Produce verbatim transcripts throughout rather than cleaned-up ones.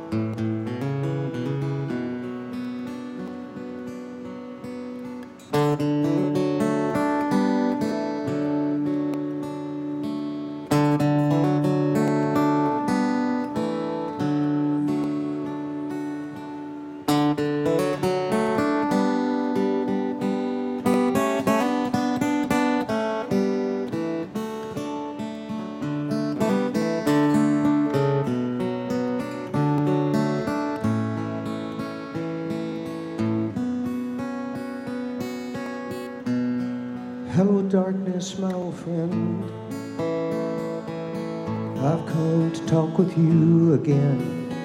Hello, darkness, my old friend. I've come to talk with you again,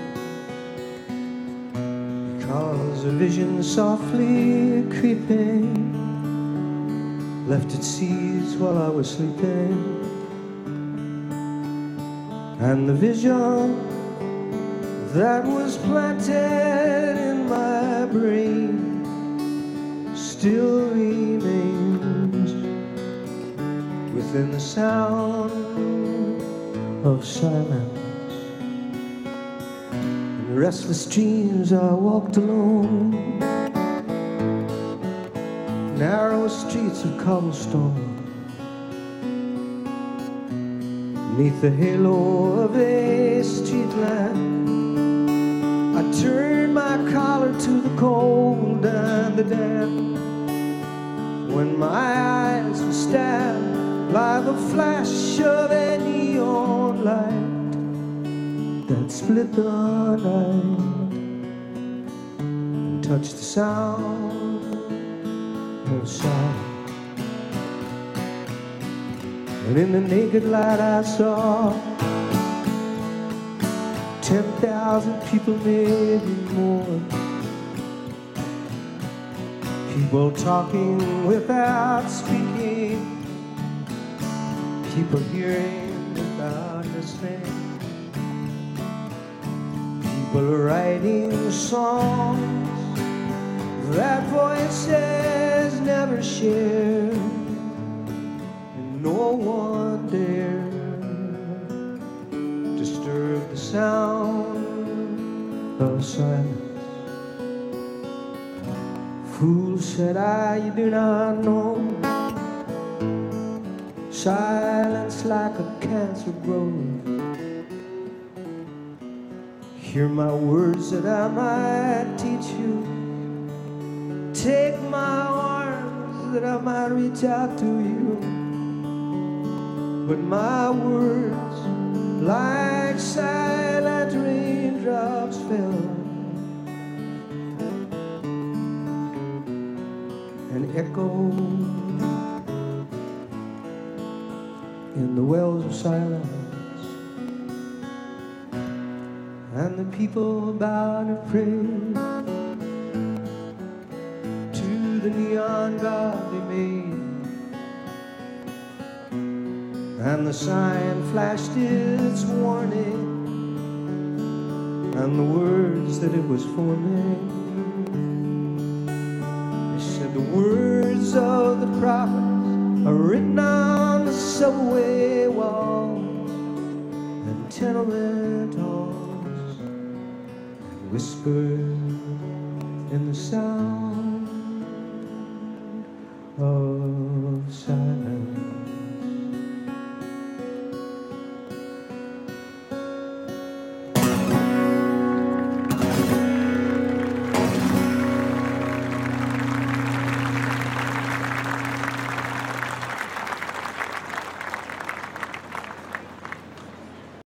because a vision softly creeping left its seeds while I was sleeping, and the vision that was planted in my brain still remains within the sound of silence. In restless dreams I walked alone, narrow streets of cobblestone, neath the halo of a street lamp. I turned my collar to the cold and the damp, when my eyes were stabbed by the flash of a neon light that split the night and touched the sound of silence. And in the naked light I saw ten thousand people, maybe more, people talking without speaking, people hearing without listening, people writing songs that voices never share, and no one dare disturb the sound of silence. Fool, said I, you do not know, silence like a cancer grows. Hear my words that I might teach you, take my arms that I might reach out to you, but my words like silent raindrops fell and echoed in the wells of silence. And the people bowed and prayed to the neon god they made, and the sign flashed its warning, and the words that it was forming. They said the words of the prophets are written on the subway walls and tenement halls, and whispered in the sound of